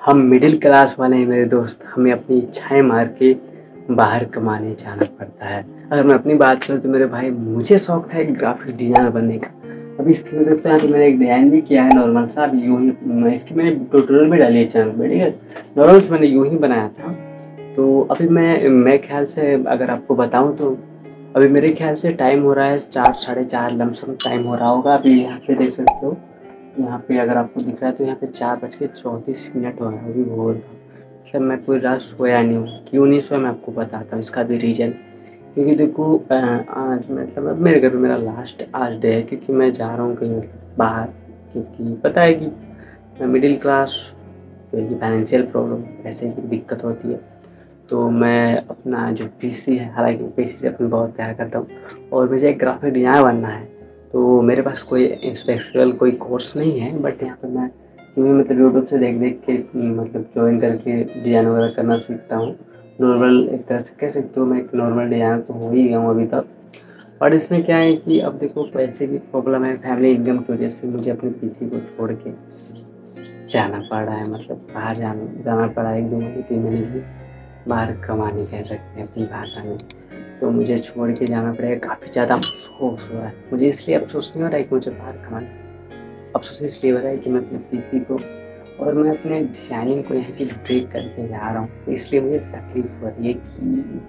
हम middle class वाले हैं मेरे दोस्त, हमें अपनी इच्छाएँ मार के बाहर कमाने जाना पड़ता है। अगर मैं अपनी बात करूँ तो मेरे भाई मुझे शौक था एक ग्राफ़िक डिज़ाइनर बनने का। अभी इसकी वजह से अभी मैंने एक डिज़ाइन भी किया है नॉर्मल सा, अभी यूँ ही इसकी मैंने ट्यूटोरियल भी डाली है चैनल पे, ठीक है? नॉर्मल से मैंने यूँ ही बनाया था। तो अभी मैं ख़्याल से अगर आपको बताऊँ तो अभी मेरे ख़्याल से टाइम हो रहा है 4 साढ़े 4 लमसम टाइम हो रहा होगा। अभी यहाँ पे देख सकते हो, यहाँ पे अगर आपको दिख रहा है तो यहाँ पे 4:34 हो रहा है, अभी भोर का। मतलब मैं पूरी रात सोया नहीं हूँ। क्यों नहीं सोया मैं आपको बताता हूँ इसका भी रीज़न। क्योंकि देखो आज मतलब अब मेरे घर पे मेरा लास्ट आज डे है, क्योंकि मैं जा रहा हूँ कहीं मतलब बाहर। क्योंकि पता है कि मैं मिडिल क्लास, क्योंकि फाइनेंशियल प्रॉब्लम, पैसे की दिक्कत होती है। तो मैं अपना जो पीसी है, हालाँकि पीसी से अपना बहुत प्यार करता हूँ और मुझे एक ग्राफ़िक डिज़ाइनर बनना है। तो मेरे पास कोई स्पेशल कोई कोर्स नहीं है, बट यहाँ पे मैं यूँ ही मतलब यूट्यूब से देख-देख के मतलब जॉइन करके डिज़ाइन वगैरह करना सीखता हूँ। नॉर्मल एक तरह से कह सकते हो, मैं एक नॉर्मल डिज़ाइनर तो हो ही गया हूँ अभी तक। और इसमें क्या है कि अब देखो पैसे की प्रॉब्लम है, फैमिली इनकम की वजह से मुझे अपने पीसी को छोड़ के जाना पड़ रहा है, मतलब बाहर जाना पड़ा है 1-2 महीने 3 महीने के लिए बाहर कमाने कह सकते हैं अपनी भाषा में। तो मुझे छोड़ के जाना पड़ेगा, काफ़ी ज़्यादा अफ़सोस हो रहा है। मुझे इसलिए अफ़सोस नहीं हो रहा है कि मुझे बाहर कमाना है, अफ़सोस इसलिए हो रहा है कि मैं अपने पीसी को और मैं अपने डिज़ाइनिंग को यहाँ की ब्रेक करके जा रहा हूँ। तो इसलिए मुझे तकलीफ़ हो रही है कि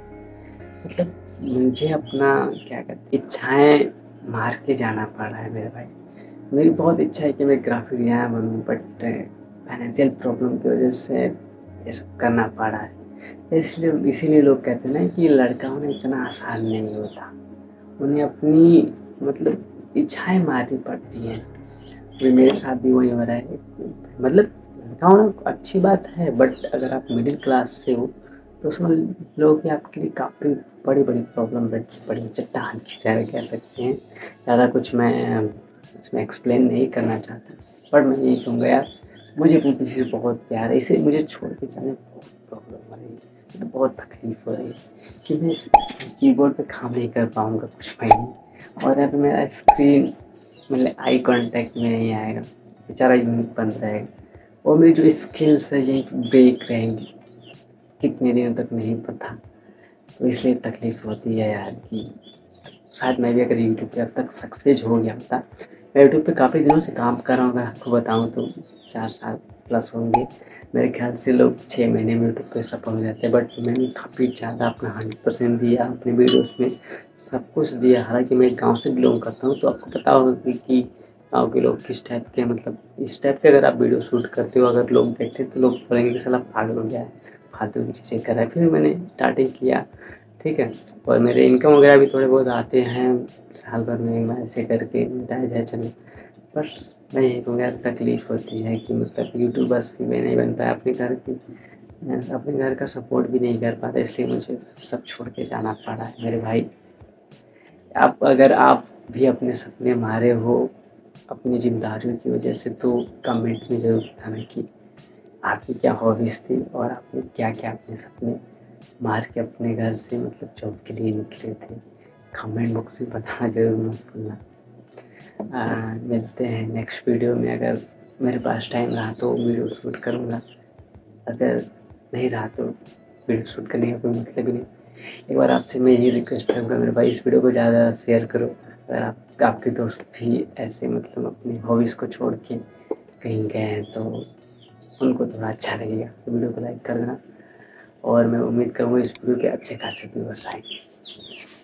मतलब मुझे अपना क्या कहते हैं इच्छाएँ मार के जाना पड़ रहा है मेरे भाई। मेरी बहुत इच्छा है कि मैं ग्राफ़िक डिज़ाइनर बनूँ, बट फाइनेंशियल प्रॉब्लम की वजह से ये सब करना पड़ रहा है। इसलिए इसीलिए लोग कहते हैं ना कि लड़का होना इतना आसान नहीं होता। उन्हें अपनी मतलब इच्छाएँ मारनी पड़ती हैं। अभी मेरे साथ भी वही हो रहा है। मतलब लड़का होना अच्छी बात है, बट अगर आप मिडिल क्लास से हो तो समझ लो कि आपके लिए काफ़ी बड़ी-बड़ी प्रॉब्लम रखी पड़ी है, चट्टान की तरह कह सकते हैं। ज़्यादा कुछ मैं इसमें एक्सप्लेन नहीं करना चाहता, पर मैं यही कहूँगा यार, मुझे अपने पीसी से बहुत प्यार है, इसे मुझे छोड़ के जाने में बहुत प्रॉब्लम हो रही है, मतलब बहुत तकलीफ़ हो रही है कि मैं इस कीबोर्ड पे काम नहीं कर पाऊँगा कुछ महीने, और अब मेरा स्क्रीन मतलब आई कॉन्टैक्ट में नहीं आएगा, बेचारा यूनिक बंद रहेगा और मेरी जो स्किल्स है यही ब्रेक रहेंगी, कितने दिनों तक नहीं पता। तो इसलिए तकलीफ़ होती है यार कि शायद मैं भी अगर यूट्यूब पे अब तक सक्सेस हो गया होता। मैं यूट्यूब पे काफ़ी दिनों से काम कर रहा हूँ, अगर आपको बताऊँ तो 4 साल प्लस होंगे। मेरे ख़्याल से लोग 6 महीने में यूट्यूब पे सफल हो जाते हैं, बट मैंने काफ़ी ज़्यादा अपना 100% दिया अपनी वीडियोज़ में, सब कुछ दिया। हालाँकि मैं गाँव से बिलॉन्ग करता हूँ, तो आपको पता होगा कि गाँव के लोग किस टाइप के, मतलब इस टाइप के अगर आप वीडियो शूट करते हो, अगर लोग देखते हैं तो लोग बोलेंगे कि साला पागल हो गया है, फालतू की चीज़ें कर रहा है। फिर मैंने स्टार्टिंग किया, ठीक है? और मेरे इनकम वगैरह भी थोड़े बहुत आते हैं, साल भर में मैं ऐसे करके मिटाया जाए चलो। बस मैं यही कहूँगा यार, तकलीफ़ होती है कि मतलब यूट्यूबर्स भी मैं नहीं बन पाया, अपने घर का सपोर्ट भी नहीं कर पाता, इसलिए मुझे सब छोड़ के जाना पड़ा है मेरे भाई। अगर आप भी अपने सपने मारे हो अपनी ज़िम्मेदारियों की वजह से, तो कमेंट में ज़रूर बताना कि आपकी क्या हॉबीज़ थी और आपने क्या-क्या अपने सपने मार के अपने घर से मतलब जॉब के लिए निकले थे। कमेंट बॉक्स में बताना ज़रूर मत भूलना। मिलते हैं नेक्स्ट वीडियो में। अगर मेरे पास टाइम रहा तो वीडियो शूट करूँगा, अगर नहीं रहा तो वीडियो शूट करने का कोई मतलब ही नहीं। एक बार आपसे मैं यही रिक्वेस्ट करूँगा मेरे भाई, इस वीडियो को ज़्यादा शेयर करो। अगर आपके दोस्त भी ऐसे मतलब अपनी हॉबीज़ को छोड़ के कहीं गए हैं तो उनको थोड़ा अच्छा लगेगा, तो वीडियो को लाइक कर देना और मैं उम्मीद करूँगा इस वीडियो के अच्छे खासे व्यूअर्स आएँगे।